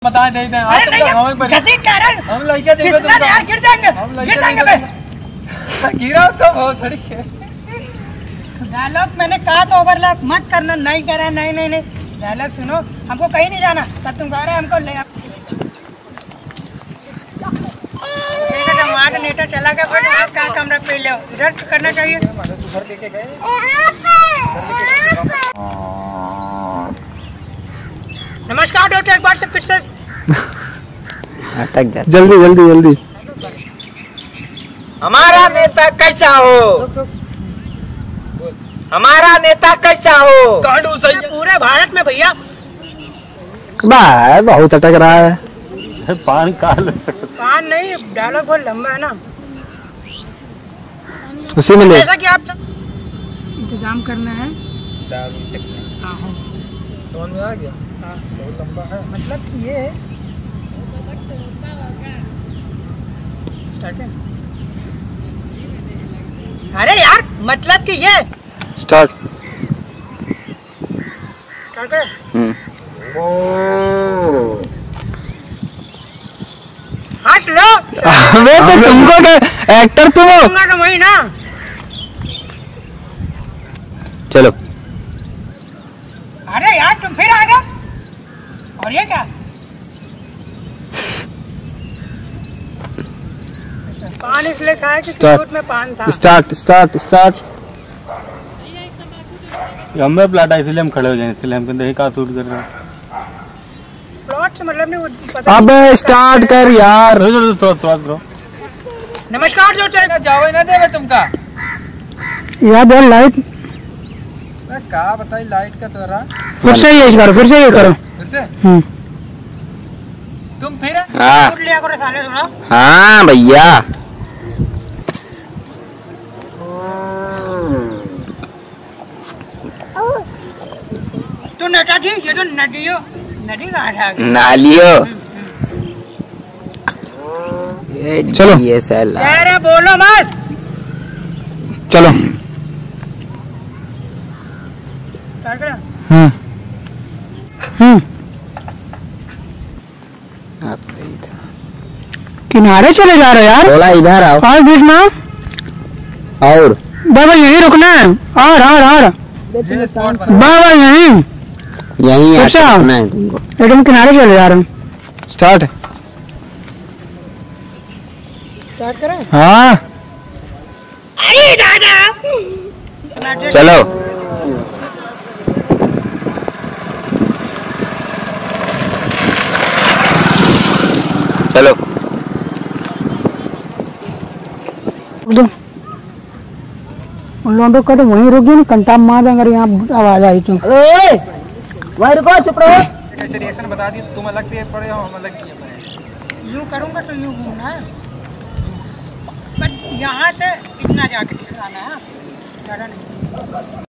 बता दे दे अरे नहीं घसीट कर हम लड़के देंगे तुमको यार गिर जाएंगे बे गिरा तो बहुत सड़ी है डायलॉग मैंने कहा तो ओवरलैप मत करना नहीं करा नहीं डायलॉग सुनो हमको कहीं नहीं जाना तब तुम कह रहे हमको ले हमारा नेता चला गया फिर आप क्या कमरा पे ले इधर करना चाहिए घर लेके गए नमस्कार दोस्तों एक बार से फिर से अटक जा जल्दी हमारा नेता कैसा हो हमारा नेता कैसा हो पूरे भारत में भैया बहुत अटक रहा है पान नहीं डायलॉग बहुत लंबा है ना उसी में ले जैसा कि आप इंतजाम करना है समझ में आ गया बहुत लंबा है मतलब कि ये स्टार्ट है अरे यार मतलब कि ये स्टार्ट कर हट लो अबे तो तुमको एक्टर तुम हो तो वही ना चलो अरे यार तुम फिर आ गए और ये क्या पान इसलिए खाया कि दूध में पान था स्टार्ट हमें प्लाट है इसलिए हम खड़े हो जाए इसलिए हम कहते कहाँ शूट कर रहे हैं प्लॉट से मतलब नहीं पता अबे स्टार्ट कर यार नमस्कार जो चाहिए जाओ ना देवे तुमका यार बोल लाइट का बताई लाइट का तोरा फिर से ये करो फिर से तुम फिर दूध लिया करो साले सुनो हाँ भैया तू नटा थी ये तो नदी कहाँ था नालियो चलो ये सैल अरे बोलो मत चलो आप सही था किनारे चले जा रहे यार थोड़ा इधर आओ और बीच में और बाबा यहीं रुकना है और बाबा यहीं अच्छा है तुमको एकदम किनारे चले जा रहे हैं स्टार्ट करें हाँ अरे दादा चलो चलो उन लोगों को तो वहीं रुक गए ना कंटाप मार देंगे अगर यहाँ आवाज आई तो वहीं रुको चुप रहो ऐसे रिएक्शन बता दी तुम अलग दिए पड़े हो हम अलग किए पड़े यूं करूंगा तो यूं घूमना है बट यहाँ से इतना जाके दिखाना है ज़्यादा नहीं